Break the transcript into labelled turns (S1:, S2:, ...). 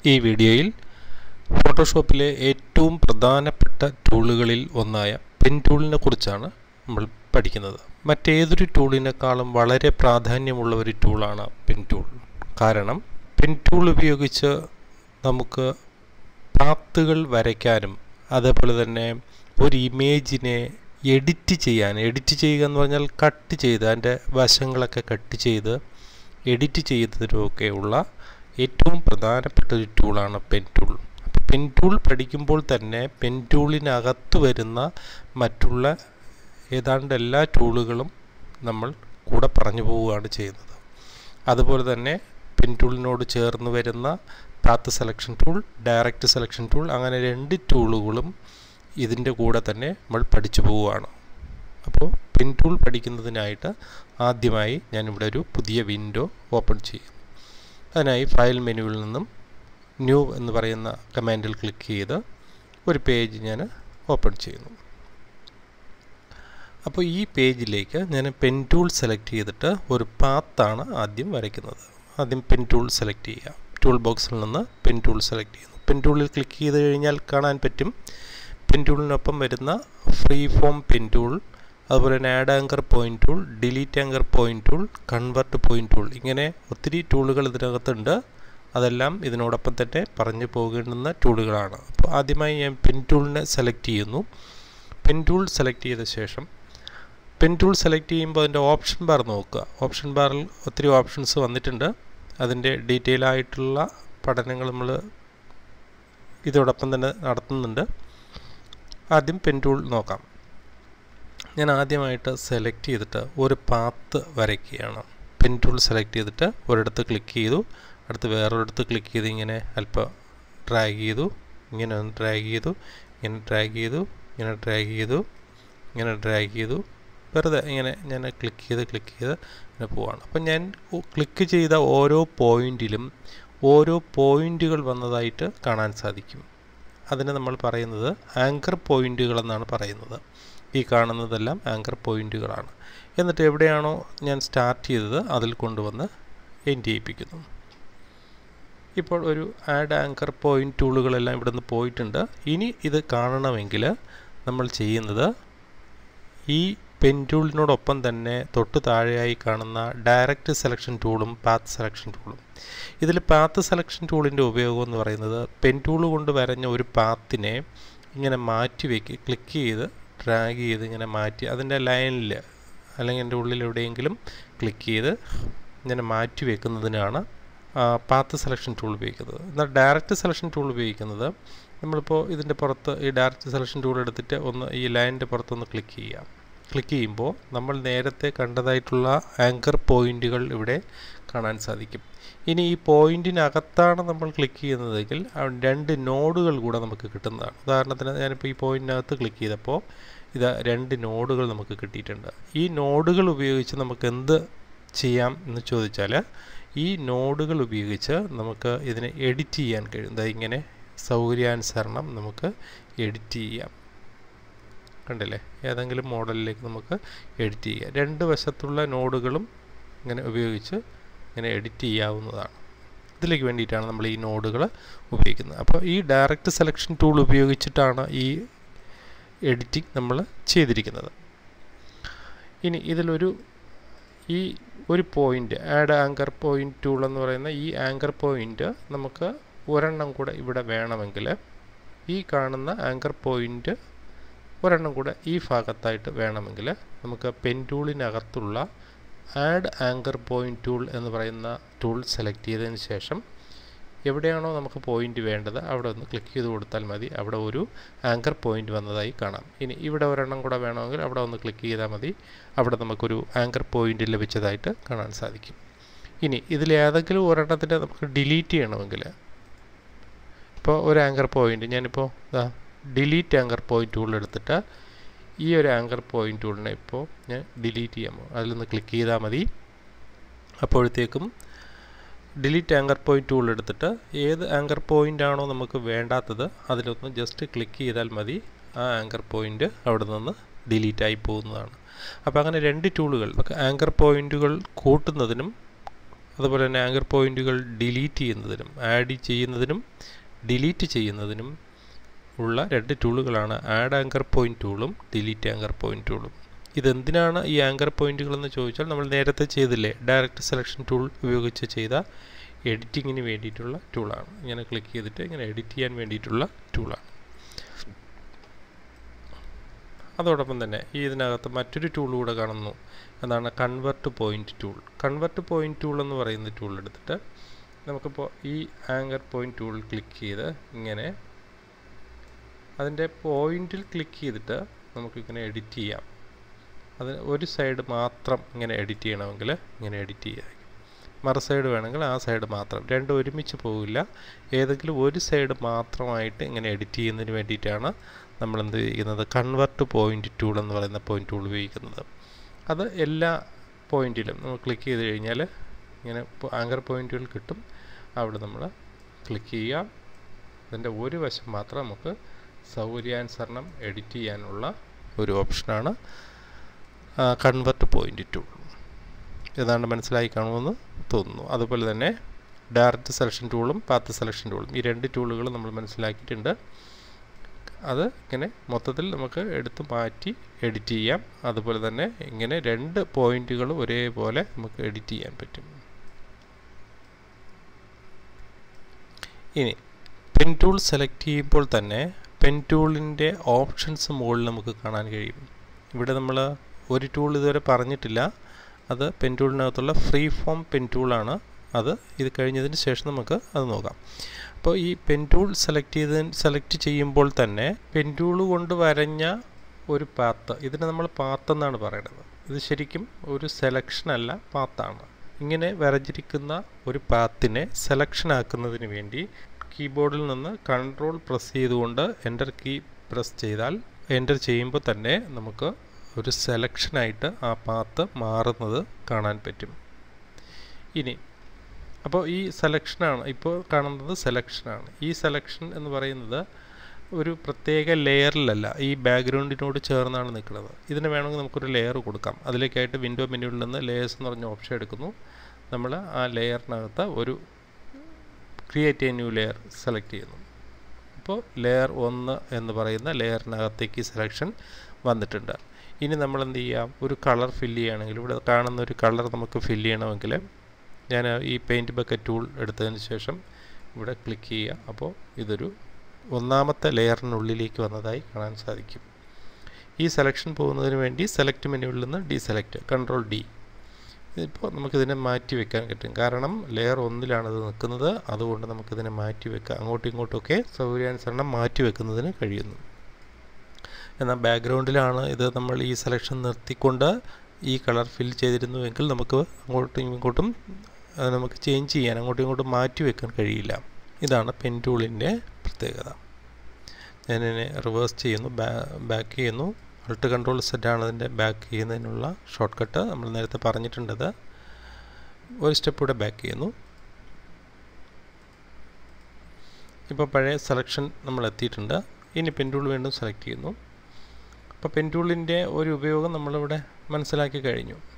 S1: ഈ വീഡിയോയിൽ ഫോട്ടോഷോപ്പിലെ ഏറ്റവും പ്രധാനപ്പെട്ട ടൂളുകളിൽ ഒന്നായ പെൻ ടൂളിനെ കുറിച്ചാണ് നമ്മൾ പഠിക്കുന്നത്. മറ്റേതൊരു ടൂളിനേക്കാളും വളരെ പ്രാധാന്യമുള്ള ഒരു ടൂളാണ് പെൻ ടൂൾ. കാരണം പെൻ ടൂൾ ഉപയോഗിച്ച് നമുക്ക് പാത്തുകൾ വരയ്ക്കാനും അതേപോലെ തന്നെ ഒരു ഇമേജിനെ എഡിറ്റ് ചെയ്യുക എന്ന് പറഞ്ഞാൽ കട്ട് ചെയ്ത് അതിൻ്റെ വശങ്ങളൊക്കെ കട്ട് ചെയ്ത് എഡിറ്റ് ചെയ്യുന്നതിനുമൊക്കെയുള്ള ഏറ്റവും പ്രധാനപ്പെട്ട ഒരു ടൂളാണ് പെൻ ടൂൾ. പെൻ ടൂൾ പഠിക്കുമ്പോൾ തന്നെ പെൻ ടൂളിനകത്ത് വരുന്ന മറ്റുള്ള ഏതാണ്ട് എല്ലാ ടൂളുകളും നമ്മൾ കൂടെ പറഞ്ഞു പോവുകയാണ് ചെയ്യുന്നത്. അതുപോലെ തന്നെ പെൻ ടൂളിനോട് ചേർന്ന് വരുന്ന path selection tool, direct selection tool, അങ്ങനെ രണ്ട് ടൂളുകളും ഇതിൻ്റെ കൂടെ തന്നെ നമ്മൾ പഠിച്ചു പോവുകയാണ്. അപ്പോൾ പെൻ ടൂൾ പഠിക്കുന്നതിനായിട്ട് ആദ്യമായി ഞാനിവിടെ ഒരു പുതിയ വിൻഡോ ഓപ്പൺ ചെയ്യും. അതിനായി ഫയൽ മെനുവിൽ നിന്നും ന്യൂ എന്ന് പറയുന്ന കമാൻഡിൽ ക്ലിക്ക് ചെയ്ത് ഒരു പേജ് ഞാൻ ഓപ്പൺ ചെയ്യുന്നു. അപ്പോൾ ഈ പേജിലേക്ക് ഞാൻ പെൻ ടൂൾ സെലക്ട് ചെയ്തിട്ട് ഒരു പാത്താണ് ആദ്യം വരയ്ക്കുന്നത്. ആദ്യം പെൻ ടൂൾ സെലക്ട് ചെയ്യുക. ടൂൾ ബോക്സിൽ നിന്ന് പെൻ ടൂൾ സെലക്ട് ചെയ്യുന്നു. പെൻ ടൂളിൽ ക്ലിക്ക് ചെയ്ത് കഴിഞ്ഞാൽ കാണാൻ പറ്റും പെൻ ടൂളിനൊപ്പം വരുന്ന ഫ്രീ ഫോം പെൻ ടൂൾ, അതുപോലെ തന്നെ add anchor point tool, delete anchor point tool, convert point tool, ഇങ്ങനെ ഒത്തിരി ടൂളുകൾ ഇതിനകത്തുണ്ട്. അതെല്ലാം ഇതിനോടൊപ്പം തന്നെ പറഞ്ഞു പോകേണ്ടുന്ന ടൂളുകളാണ്. അപ്പോൾ ആദ്യമായി ഞാൻ പെൻ ടൂളിനെ സെലക്ട് ചെയ്യുന്നു. പെൻ ടൂൾ സെലക്ട് ചെയ്ത ശേഷം പെൻ ടൂൾ സെലക്ട് ചെയ്യുമ്പോൾ അതിൻ്റെ ഓപ്ഷൻ ബാർ നോക്കുക. ഓപ്ഷൻ ബാറിൽ ഒത്തിരി ഓപ്ഷൻസ് വന്നിട്ടുണ്ട്. അതിൻ്റെ ഡീറ്റെയിൽ ആയിട്ടുള്ള പഠനങ്ങൾ നമ്മൾ ഇതോടൊപ്പം തന്നെ നടത്തുന്നുണ്ട്. ആദ്യം പെൻ ടൂൾ നോക്കാം. ഞാൻ ആദ്യമായിട്ട് സെലക്ട് ചെയ്തിട്ട് ഒരു പാത്ത് വരയ്ക്കുകയാണ്. പെൻ ടൂൾ സെലക്ട് ചെയ്തിട്ട് ഒരിടത്ത് ക്ലിക്ക് ചെയ്തു, അടുത്ത് വേറൊരിടത്ത് ക്ലിക്ക് ചെയ്ത് ഇങ്ങനെ അല്പം ഡ്രാഗ് ചെയ്തു, ഇങ്ങനെ ഒന്ന് ഡ്രാഗ് ചെയ്തു, ഇങ്ങനെ ഡ്രാഗ് ചെയ്തു, ഇങ്ങനെ ഡ്രാഗ് ചെയ്തു, ഇങ്ങനെ ഡ്രാഗ് ചെയ്തു, വെറുതെ ഇങ്ങനെ ഞാൻ ക്ലിക്ക് ചെയ്ത് ഇങ്ങനെ പോവാണ്. അപ്പം ഞാൻ ക്ലിക്ക് ചെയ്ത ഓരോ പോയിൻറ്റിലും ഓരോ പോയിൻറ്റുകൾ വന്നതായിട്ട് കാണാൻ സാധിക്കും. അതിന് നമ്മൾ പറയുന്നത് ആങ്കർ പോയിൻറ്റുകൾ എന്നാണ് പറയുന്നത്. ഈ കാണുന്നതെല്ലാം ആങ്കർ പോയിൻറ്റുകളാണ്. എന്നിട്ട് എവിടെയാണോ ഞാൻ സ്റ്റാർട്ട് ചെയ്തത് അതിൽ കൊണ്ടുവന്ന് എൻഡ് ചെയ്യിപ്പിക്കുന്നു. ഇപ്പോൾ ഒരു ആഡ് ആങ്കർ പോയിന്റ് ടൂളുകളെല്ലാം ഇവിടെ നിന്ന് പോയിട്ടുണ്ട്. ഇനി ഇത് കാണണമെങ്കിൽ നമ്മൾ ചെയ്യുന്നത് ഈ പെൻ ടൂളിനോടൊപ്പം തന്നെ തൊട്ട് താഴെയായി കാണുന്ന ഡയറക്റ്റ് സെലക്ഷൻ ടൂളും പാത്ത് സെലക്ഷൻ ടൂളും. ഇതിൽ പാത്ത് സെലക്ഷൻ ടൂളിൻ്റെ ഉപയോഗം എന്ന് പറയുന്നത് പെൻ ടൂൾ കൊണ്ട് വരഞ്ഞ ഒരു പാത്തിനെ ഇങ്ങനെ മാറ്റി വയ്ക്കുക, ക്ലിക്ക് ചെയ്ത് ഡ്രാഗ് ചെയ്ത് ഇങ്ങനെ മാറ്റി അതിൻ്റെ ലൈനിൽ അല്ലെങ്കിൽ എൻ്റെ ഉള്ളിൽ എവിടെയെങ്കിലും ക്ലിക്ക് ചെയ്ത് ഇങ്ങനെ മാറ്റി വെക്കുന്നതിനാണ് പാത്ത് സെലക്ഷൻ ടൂൾ ഉപയോഗിക്കുന്നത്. എന്നാൽ ഡയറക്റ്റ് സെലക്ഷൻ ടൂൾ ഉപയോഗിക്കുന്നത് നമ്മളിപ്പോൾ ഇതിൻ്റെ പുറത്ത് ഈ ഡയറക്റ്റ് സെലക്ഷൻ ടൂൾ എടുത്തിട്ട് ഒന്ന് ഈ ലൈനിൻ്റെ പുറത്തൊന്ന് ക്ലിക്ക് ചെയ്യാം. ക്ലിക്ക് ചെയ്യുമ്പോൾ നമ്മൾ നേരത്തെ കണ്ടതായിട്ടുള്ള ആങ്കർ പോയിൻറ്റുകൾ ഇവിടെ കാണാൻ സാധിക്കും. ഇനി ഈ പോയിൻറ്റിനകത്താണ് നമ്മൾ ക്ലിക്ക് ചെയ്യുന്നതെങ്കിൽ രണ്ട് നോഡുകൾ കൂടെ നമുക്ക് കിട്ടുന്നതാണ്. ഉദാഹരണത്തിന് ഞാനിപ്പോൾ ഈ പോയിൻറ്റിനകത്ത് ക്ലിക്ക് ചെയ്തപ്പോൾ ഇത് രണ്ട് നോഡുകൾ നമുക്ക് കിട്ടിയിട്ടുണ്ട്. ഈ നോഡുകൾ ഉപയോഗിച്ച് നമുക്ക് എന്ത് ചെയ്യാം എന്ന് ചോദിച്ചാൽ ഈ നോഡുകൾ ഉപയോഗിച്ച് നമുക്ക് ഇതിനെ എഡിറ്റ് ചെയ്യാൻ കഴിയും. ഇങ്ങനെ സൗകര്യാനുസരണം നമുക്ക് എഡിറ്റ് ചെയ്യാം. കണ്ടില്ലേ, ഏതെങ്കിലും മോഡലിലേക്ക് നമുക്ക് എഡിറ്റ് ചെയ്യാം. രണ്ട് വശത്തുള്ള നോഡുകളും ഇങ്ങനെ ഉപയോഗിച്ച് ഇങ്ങനെ എഡിറ്റ് ചെയ്യാവുന്നതാണ്. ഇതിലേക്ക് വേണ്ടിയിട്ടാണ് നമ്മൾ ഈ നോഡുകൾ ഉപയോഗിക്കുന്നത്. അപ്പോൾ ഈ ഡയറക്റ്റ് സെലക്ഷൻ ടൂൾ ഉപയോഗിച്ചിട്ടാണ് ഈ എഡിറ്റിംഗ് നമ്മൾ ചെയ്തിരിക്കുന്നത്. ഇനി ഇതിലൊരു ഈ ഒരു point add anchor point tool എന്ന് പറയുന്ന ഈ ആങ്കർ പോയിൻ്റ് നമുക്ക് ഒരെണ്ണം കൂടെ ഇവിടെ വേണമെങ്കിൽ ഈ കാണുന്ന ആങ്കർ പോയിൻ്റ് ഒരെണ്ണം കൂടെ ഈ ഭാഗത്തായിട്ട് വേണമെങ്കിൽ നമുക്ക് പെൻ ടൂളിനകത്തുള്ള ആഡ് ആങ്കർ പോയിന്റ് ടൂൾ എന്ന് പറയുന്ന ടൂൾ സെലക്ട് ചെയ്തതിന് ശേഷം എവിടെയാണോ നമുക്ക് പോയിൻ്റ് വേണ്ടത് അവിടെ ഒന്ന് ക്ലിക്ക് ചെയ്ത് കൊടുത്താൽ മതി. അവിടെ ഒരു ആങ്കർ പോയിൻ്റ് വന്നതായി കാണാം. ഇനി ഇവിടെ ഒരെണ്ണം കൂടെ വേണമെങ്കിൽ അവിടെ ഒന്ന് ക്ലിക്ക് ചെയ്താൽ മതി. അവിടെ നമുക്കൊരു ആങ്കർ പോയിൻ്റ് ലഭിച്ചതായിട്ട് കാണാൻ സാധിക്കും. ഇനി ഇതിലേതെങ്കിലും ഒരെണ്ണത്തിൻ്റെ നമുക്ക് ഡിലീറ്റ് ചെയ്യണമെങ്കിൽ ഇപ്പോൾ ഒരു ആങ്കർ പോയിൻ്റ് ഞാനിപ്പോൾ ഡിലീറ്റ് ആങ്കർ പോയിന്റ് ടൂൾ എടുത്തിട്ട് ഈ ഒരു ആങ്കർ പോയിന്റ് ടൂളിനെ ഇപ്പോൾ ഞാൻ ഡിലീറ്റ് ചെയ്യാമോ അതിലൊന്ന് ക്ലിക്ക് ചെയ്താൽ മതി. അപ്പോഴത്തേക്കും ഡിലീറ്റ് ആങ്കർ പോയിന്റ് ടൂൾ എടുത്തിട്ട് ഏത് ആങ്കർ പോയിൻ്റ് ആണോ നമുക്ക് വേണ്ടാത്തത് അതിലൊന്ന് ജസ്റ്റ് ക്ലിക്ക് ചെയ്താൽ മതി. ആ ആങ്കർ പോയിൻ്റ് അവിടെ നിന്ന് ഡിലീറ്റായി പോകുന്നതാണ്. അപ്പോൾ അങ്ങനെ രണ്ട് ടൂളുകൾ ആങ്കർ പോയിൻറ്റുകൾ കൂട്ടുന്നതിനും അതുപോലെ തന്നെ ആങ്കർ പോയിൻറ്റുകൾ ഡിലീറ്റ് ചെയ്യുന്നതിനും ആഡ് ചെയ്യുന്നതിനും ഡിലീറ്റ് ചെയ്യുന്നതിനും ഉള്ള 2 ടൂളുകളാണ് ആഡ് ആങ്കർ പോയിൻറ്റ് ടൂളും ഡിലീറ്റ് ആങ്കർ പോയിൻറ്റ് ടൂളും. ഇതെന്തിനാണ് ഈ ആങ്കർ പോയിൻറ്റുകളെന്ന് ചോദിച്ചാൽ നമ്മൾ നേരത്തെ ചെയ്തില്ലേ, ഡയറക്റ്റ് സെലക്ഷൻ ടൂൾ ഉപയോഗിച്ച് ചെയ്ത എഡിറ്റിങ്ങിന് വേണ്ടിയിട്ടുള്ള ടൂളാണ്. ഇങ്ങനെ ക്ലിക്ക് ചെയ്തിട്ട് ഇങ്ങനെ എഡിറ്റ് ചെയ്യാൻ വേണ്ടിയിട്ടുള്ള ടൂളാണ്. അതോടൊപ്പം തന്നെ ഇതിനകത്ത് മറ്റൊരു ടൂൾ കൂടെ കാണുന്നു, അതാണ് convert point tool. Convert point tool എന്ന് പറയുന്ന ടൂൾ എടുത്തിട്ട് നമുക്കിപ്പോൾ ഈ ആങ്കർ പോയിൻറ്റ് ടൂൾ ക്ലിക്ക് ചെയ്ത് ഇങ്ങനെ അതിൻ്റെ പോയിൻറ്റിൽ ക്ലിക്ക് ചെയ്തിട്ട് നമുക്കിങ്ങനെ എഡിറ്റ് ചെയ്യാം. അതിന് ഒരു സൈഡ് മാത്രം ഇങ്ങനെ എഡിറ്റ് ചെയ്യണമെങ്കിൽ ഇങ്ങനെ എഡിറ്റ് ചെയ്യാം, മറു സൈഡ് വേണമെങ്കിൽ ആ സൈഡ് മാത്രം, രണ്ടും ഒരുമിച്ച് പോകില്ല. ഏതെങ്കിലും ഒരു സൈഡ് മാത്രമായിട്ട് ഇങ്ങനെ എഡിറ്റ് ചെയ്യുന്നതിന് വേണ്ടിയിട്ടാണ് നമ്മൾ എന്ത് ചെയ്യുന്നത്, കൺവെർട്ട് പോയിൻറ്റ് ടൂൾ എന്ന് പറയുന്ന പോയിൻറ്റ് ടൂൾ ഉപയോഗിക്കുന്നത്. അത് എല്ലാ പോയിൻറ്റിലും നമ്മൾ ക്ലിക്ക് ചെയ്ത് കഴിഞ്ഞാൽ ഇങ്ങനെ ആങ്കർ പോയിൻറ്റുകൾ കിട്ടും. അവിടെ നമ്മൾ ക്ലിക്ക് ചെയ്യാം. അതിൻ്റെ ഒരു വശം മാത്രം നമുക്ക് സൗകര്യാനുസരണം എഡിറ്റ് ചെയ്യാനുള്ള ഒരു ഓപ്ഷനാണ് കൺവെർട്ട് പോയിൻറ്റ് ടൂൾ. ഏതാണ്ട് മനസ്സിലായി കാണുമെന്ന് തോന്നുന്നു. അതുപോലെ തന്നെ ഡയറക്റ്റ് സെലക്ഷൻ ടൂളും പാത്ത് സെലക്ഷൻ ടൂളും, ഈ 2 ടൂളുകൾ നമ്മൾ മനസ്സിലാക്കിയിട്ടുണ്ട്. അത് ഇങ്ങനെ മൊത്തത്തിൽ നമുക്ക് എടുത്ത് മാറ്റി എഡിറ്റ് ചെയ്യാം. അതുപോലെ തന്നെ ഇങ്ങനെ 2 പോയിൻറ്റുകൾ ഒരേപോലെ നമുക്ക് എഡിറ്റ് ചെയ്യാൻ പറ്റും. ഇനി പെൻ ടൂൾ സെലക്ട് ചെയ്യുമ്പോൾ തന്നെ പെൻ ടൂളിൻ്റെ ഓപ്ഷൻസ് മുകളിൽ നമുക്ക് കാണാൻ കഴിയും. ഇവിടെ നമ്മൾ ഒരു ടൂൾ ഇതുവരെ പറഞ്ഞിട്ടില്ല, അത് പെൻ ടൂളിനകത്തുള്ള ഫ്രീ ഫോം പെൻ ടൂളാണ്. ഇത് കഴിഞ്ഞതിന് ശേഷം നമുക്ക് അത് നോക്കാം. അപ്പോൾ ഈ പെൻ ടൂൾ സെലക്ട് ചെയ്യുമ്പോൾ തന്നെ പെൻ ടൂൾ കൊണ്ട് വരഞ്ഞ ഒരു പാത്ത്, ഇതിന് നമ്മൾ പാത്ത് എന്നാണ് പറയുന്നത്. ഇത് ശരിക്കും ഒരു സെലക്ഷൻ അല്ല, പാത്താണ്. ഇങ്ങനെ വരഞ്ഞിരിക്കുന്ന ഒരു പാത്തിനെ സെലക്ഷൻ ആക്കുന്നതിന് വേണ്ടി കീബോർഡിൽ നിന്ന് കൺട്രോൾ പ്രസ് ചെയ്തുകൊണ്ട് എൻ്റർ കീ പ്രസ് ചെയ്താൽ എൻ്റർ ചെയ്യുമ്പോൾ തന്നെ നമുക്ക് ഒരു സെലക്ഷനായിട്ട് ആ പാത്ത് മാറുന്നത് കാണാൻ പറ്റും. ഇനി അപ്പോൾ ഈ സെലക്ഷനാണ് ഇപ്പോൾ കാണുന്നത്, സെലക്ഷനാണ്. ഈ സെലക്ഷൻ എന്ന് പറയുന്നത് ഒരു പ്രത്യേക ലെയറിലല്ല, ഈ ബാക്ക്ഗ്രൗണ്ടിനോട് ചേർന്നാണ് നിൽക്കുന്നത്. ഇതിന് വേണമെങ്കിൽ നമുക്കൊരു ലെയർ കൊടുക്കാം. അതിലേക്കായിട്ട് വിൻഡോ മെനുവിൽ നിന്ന് ലെയേഴ്സ് എന്ന് പറഞ്ഞ ഓപ്ഷൻ എടുക്കുന്നു. നമ്മൾ ആ ലെയറിനകത്ത് ഒരു create a new layer select ചെയ്യുന്നു. അപ്പോൾ ലെയർ 1 എന്ന് പറയുന്ന ലെയറിനകത്തേക്ക് സെലക്ഷൻ വന്നിട്ടുണ്ട്. ഇനി നമ്മൾ എന്ത് ചെയ്യാം, ഒരു കളർ ഫില്ല് ചെയ്യുകയാണെങ്കിൽ ഇവിടെ കാണുന്ന ഒരു കളർ നമുക്ക് ഫില്ല് ചെയ്യണമെങ്കിൽ ഞാൻ ഈ പെയിൻറ്റ് ബക്കറ്റ് ടൂൾ എടുത്തതിന് ശേഷം ഇവിടെ ക്ലിക്ക് ചെയ്യുക. അപ്പോൾ ഇതൊരു 1ാമത്തെ ലെയറിനുള്ളിലേക്ക് വന്നതായി കാണാൻ സാധിക്കും. ഈ സെലക്ഷൻ പോകുന്നതിന് വേണ്ടി സെലക്ട് മെനുവിൽ നിന്ന് ഡീസെലക്ട്, കൺട്രോൾ D. ഇപ്പോൾ നമുക്കിതിനെ മാറ്റി വെക്കാൻ പറ്റും, കാരണം ലെയർ 1ലാണ് ഇത് നിൽക്കുന്നത്. അതുകൊണ്ട് നമുക്കിതിനെ മാറ്റി വെക്കാം, അങ്ങോട്ടും ഇങ്ങോട്ടുമൊക്കെ സൗകര്യാനുസരണം മാറ്റി വെക്കുന്നതിന് കഴിയുന്നു. എന്നാൽ ബാക്ക്ഗ്രൗണ്ടിലാണ് ഇത് നമ്മൾ ഈ സെലക്ഷൻ നിർത്തിക്കൊണ്ട് ഈ കളർ ഫിൽ ചെയ്തിരുന്നുവെങ്കിൽ നമുക്ക് അങ്ങോട്ടും ഇങ്ങോട്ടും നമുക്ക് ചേഞ്ച് ചെയ്യാൻ, അങ്ങോട്ടും ഇങ്ങോട്ടും മാറ്റി വെക്കാൻ കഴിയില്ല. ഇതാണ് പെൻ ടൂളിൻ്റെ പ്രത്യേകത. ഞാനിതിനെ റിവേഴ്സ് ചെയ്യുന്നു, ബാക്ക് ചെയ്യുന്നു. Alt Control Z ആണ് ഇതിൻ്റെ ബാക്ക് ചെയ്യുന്നതിനുള്ള ഷോർട്ട് കട്ട്. നമ്മൾ നേരത്തെ പറഞ്ഞിട്ടുണ്ടത്. ഒരു സ്റ്റെപ്പ് കൂടെ ബാക്ക് ചെയ്യുന്നു. ഇപ്പോൾ പഴയ സെലക്ഷൻ നമ്മൾ എത്തിയിട്ടുണ്ട്. ഇനി പെൻ ടൂൾ വീണ്ടും സെലക്ട് ചെയ്യുന്നു. അപ്പോൾ പെൻ ടൂളിൻ്റെ ഒരു ഉപയോഗം നമ്മളിവിടെ മനസ്സിലാക്കി കഴിഞ്ഞു.